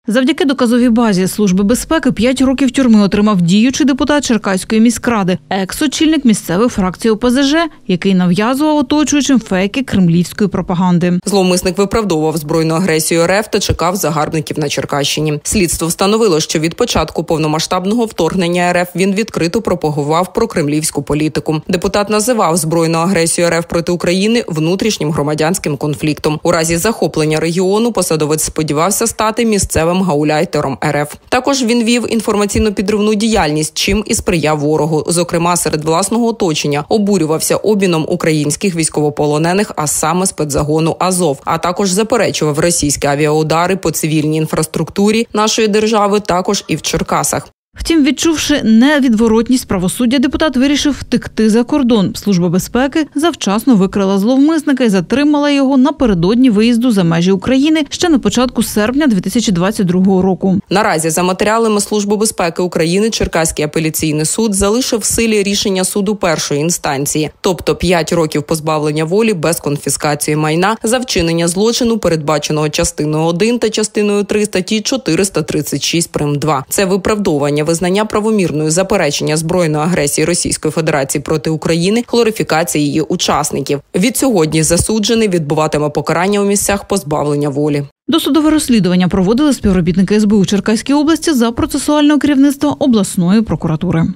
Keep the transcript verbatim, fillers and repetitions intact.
Завдяки доказовій базі Служби безпеки п'ять років тюрми отримав діючий депутат Черкаської міськради, екс-очільник місцевої фракції О Пе Зе Же, який нав'язував оточуючим фейки кремлівської пропаганди. Зловмисник виправдовував збройну агресію Ер Еф та чекав загарбників на Черкащині. Слідство встановило, що від початку повномасштабного вторгнення Ер Еф він відкрито пропагував прокремлівську політику. Депутат називав збройну агресію Ер Еф проти України внутрішнім громадянським конфліктом. У разі захоплення регіону посадовець сподівався стати місцевим гауляйтером Ер Еф. Також він вів інформаційно-підривну діяльність, чим і сприяв ворогу. Зокрема, серед власного оточення обурювався обміном українських військовополонених, а саме спецзагону Азов, а також заперечував російські авіаудари по цивільній інфраструктурі нашої держави, також і в Черкасах. Втім, відчувши невідворотність правосуддя, депутат вирішив втекти за кордон. Служба безпеки завчасно викрила зловмисника і затримала його напередодні виїзду за межі України ще на початку серпня дві тисячі двадцять другого року. Наразі за матеріалами Служби безпеки України Черкаський апеляційний суд залишив в силі рішення суду першої інстанції, тобто п'ять років позбавлення волі без конфіскації майна за вчинення злочину, передбаченого частиною один та частиною три статті чотириста тридцять шість прим. два. Це виправдовування визнання правомірною заперечення збройної агресії Російської Федерації проти України, глорифікації її учасників. Відсьогодні засуджений відбуватиме покарання у місцях позбавлення волі. Досудове розслідування проводили співробітники Ес Бе У Черкаській області за процесуального керівництва обласної прокуратури.